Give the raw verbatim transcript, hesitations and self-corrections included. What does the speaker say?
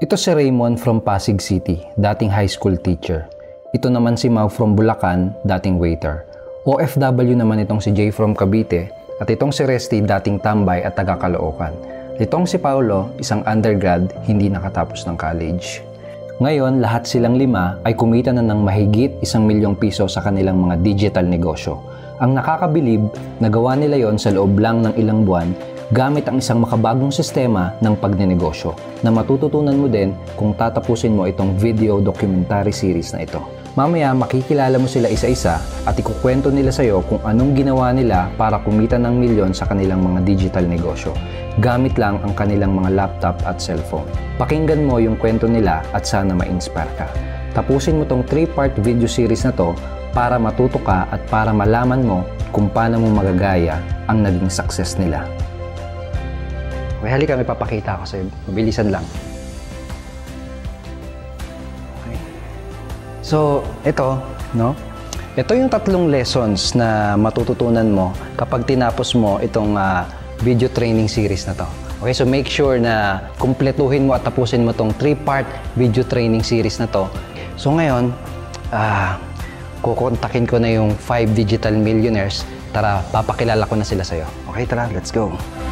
Ito si Raymond from Pasig City, dating high school teacher. Ito naman si Mau from Bulacan, dating waiter. O F W naman itong si Jay from Cavite at itong si Resty, dating tambay at taga Caloocan. Itong si Paulo, isang undergrad, hindi nakatapos ng college. Ngayon, lahat silang lima ay kumita na ng mahigit isang milyong piso sa kanilang mga digital negosyo. Ang nakakabilib, nagawa nila yon sa loob lang ng ilang buwan gamit ang isang makabagong sistema ng pagnenegosyo na matututunan mo din kung tatapusin mo itong video documentary series na ito. Mamaya makikilala mo sila isa-isa at ikukwento nila sa iyo kung anong ginawa nila para kumita ng milyon sa kanilang mga digital negosyo gamit lang ang kanilang mga laptop at cellphone. Pakinggan mo yung kwento nila at sana ma-inspire ka. Tapusin mo tong three part video series na to para matuto ka at para malaman mo kung paano mo magagaya ang naging success nila. Okay, halika, may papakita ako sa'yo. Mabilisan lang. Okay. So, ito, no? Ito yung tatlong lessons na matututunan mo kapag tinapos mo itong uh, video training series na to. Okay, so make sure na kumpletuhin mo at tapusin mo itong three part video training series na to. So ngayon, ah, uh, kukontakin ko na yung five digital millionaires. Tara, papakilala ko na sila sa'yo. Okay, tara, let's go.